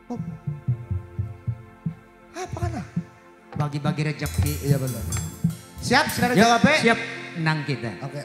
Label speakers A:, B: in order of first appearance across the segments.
A: Oh. Apa kan?
B: Bagi-bagi rezeki.
A: Iya benar. Siap, saudara
B: Yuk,
A: jawab.
B: siap, nang kita.
A: Oke.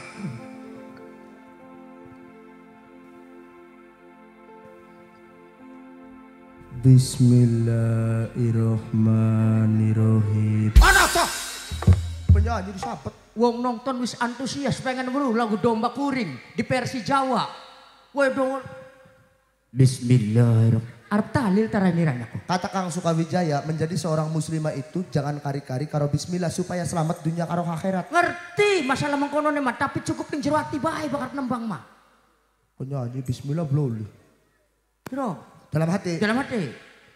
A: Bismillahirrahmanirrahim. Mana sah? Penyanyi disabet.
B: Wong nonton wis antusias pengen weruh lagu domba kuring di versi Jawa. Waduh. Bismillahirrahmanirrahim. Arep tahlil taraniran aku.
A: Kata Kang Sukawijaya, menjadi seorang muslimah itu jangan kari-kari karo bismillah supaya selamat dunia karo akhirat.
B: Ngerti masalah mengkono mah tapi cukup ing jero ati bae bakat nembang mah.
A: Penyanyi bismillah bloli.
B: Bro,
A: Dalam hati.
B: dalam hati.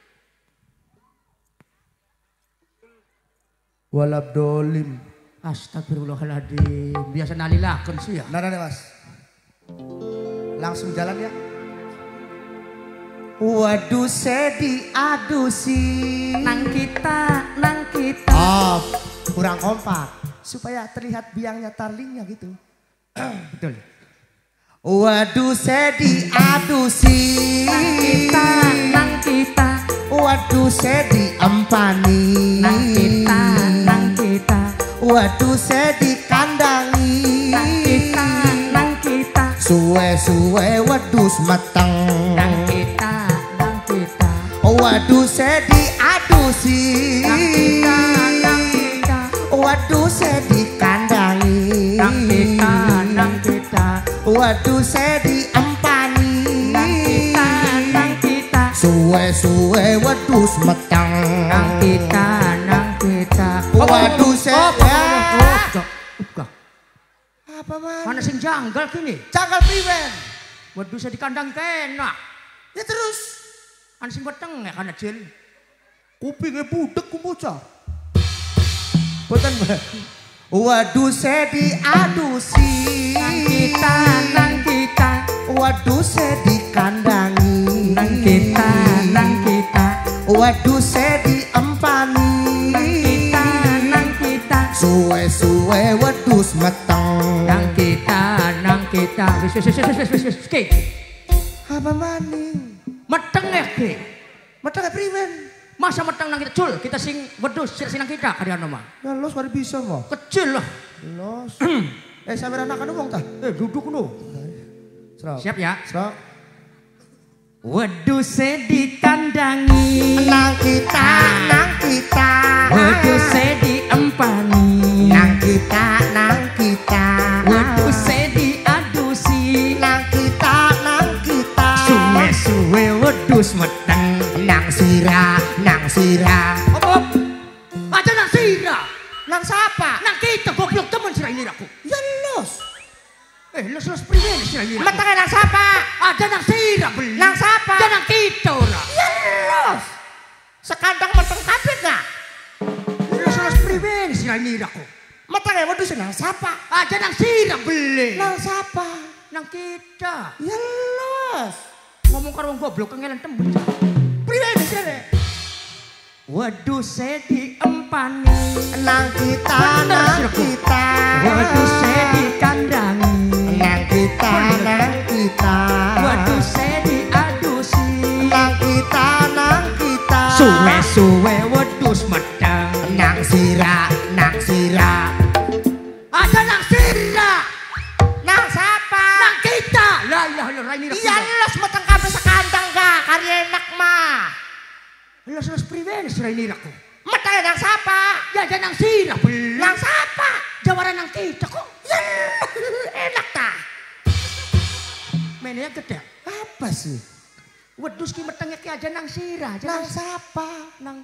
A: Walabdolim.
B: Astagfirullahaladzim. Biasa nalilakeun sih ya.
A: Nah, Mas. Langsung jalan ya. Waduh sedi aduh si.
B: Nang kita.
A: Oh, kurang kompak. Supaya terlihat biangnya tarlingnya gitu.
B: Betul.
A: Waduh sedi aduh si.
B: Nang kita.
A: Waduh sedi empani.
B: Nang kita.
A: Waduh sedi kandangi.
B: Nang kita.
A: Suwe-suwe wedus meteng.
B: Nang kita.
A: Waduh sedi aduh si.
B: Nang kita.
A: Waduh sedi kandangi.
B: Nang kita.
A: Waduh sedi empani.
B: Nang kita.
A: Suwe-suwe wedus meteng.
B: Nang kita.
A: Waduh sedi. Apa man?
B: Mana sing janggal kini?
A: Janggal priwen.
B: Waduh saya dikandang kena.
A: Ya terus.
B: Ana sing weteng ya kana jil.
A: Kupingnya budek kumoca. Boten. Waduh sedi aduh si.
B: Nang kita.
A: Waduh sedi kandangi.
B: Nang kita.
A: Waduh sedi empani.
B: Nang kita.
A: Suwe-suwe wedus meteng.
B: Nang kita. Wis.
A: Apa maning?
B: Meteng ya ke.
A: Meteng priwen.
B: Masa meteng nang kita cul, kita sing wedus sing nang kita kadiana mah.
A: Ya los kali bisa mah.
B: Kecil lah.
A: Los. Sampe anak anu wong tah.
B: Duduk no. Siap ya?
A: Srok.
B: Wedus dikandangi.
A: Nang kita.
B: Wedus diempani.
A: Nang kita.
B: Wedus diadusi.
A: Nang kita.
B: Suwe wedus meteng.
A: Nang sira.
B: Apa? Aja nang sira.
A: Nang sapa?
B: Nang kita goblok temen sira ini aku.
A: Ya los.
B: Los priwen sira ini.
A: Metenge nang sapa?
B: Ada nang sira beli.
A: Nang sapa?
B: Ada nang kita ora.
A: Ya los. Sekandang meteng kabeh gak?
B: Los priwen sira ini aku.
A: Metenge wedhus nang sapa?
B: Ada nang sira beli.
A: Nang sapa?
B: Nang kita.
A: Ya los.
B: Ngomong karo wong goblok kengelan temen.
A: Priwen sira.
B: Waduh diempani.
A: Nang kita.
B: Waduh dikandangi.
A: Nang kita.
B: Waduh diadusi.
A: Nang kita.
B: Suwe wedus meteng.
A: Nang sira.
B: Ada nang sira.
A: Nang sapa?
B: Nang kita. Lah ini.
A: Iya los meteng kabeh sekandang gak? Kari enak mah.
B: Los priwen sira ini aku.
A: Metenge nang sapa?
B: Ya ada nang sira beli.
A: Nang sapa?
B: Jawaran nang kita kok.
A: Ya enak ta.
B: Menenya gede.
A: Apa sih?
B: Wedus ki metenge ki aja nang sira.
A: Nang sapa?
B: Nang.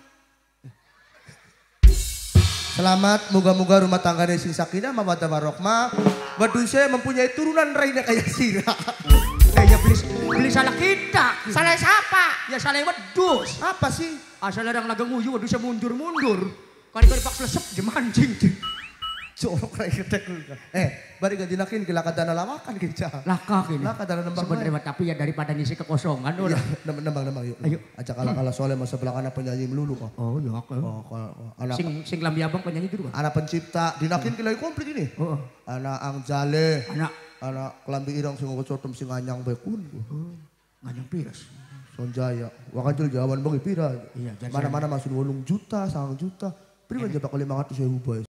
A: Selamat, moga-moga rumah tangganya sing sakinah mawaddah warohmah. Wedusnya mempunyai turunan raina kayak sira.
B: Ya beli salah kita.
A: Salah siapa?
B: Ya salah wedus.
A: Apa sih?
B: Asal ada lagang nguyu wedusnya mundur. Kali-kali pak selesep dia mancing.
A: Jorok kayak gedek lu. Bari ganti nakin gila kadana lawakan kinca.
B: Laka kini.
A: Laka kadana nembang.
B: Sebenarnya tapi ya daripada ngisi kekosongan udah.
A: Nembang yuk.
B: Ayo.
A: Ajak kalah soalnya masa belakang anak penyanyi melulu kok.
B: Oh iya oke.
A: Anak
B: Sing lambi abang penyanyi dulu kan.
A: Anak pencipta dinakin kilai komplit ini.
B: Oh.
A: Anak Angjale.
B: Anak
A: kelambi irang sing ngocotem sing anyang bekun.
B: Nganyang piras.
A: Sonjaya. Wakan jawaban bang pira.
B: Iya, jadi
A: Mana-mana masuk 8 juta, 9 juta. Prima jabak 500.000 boy.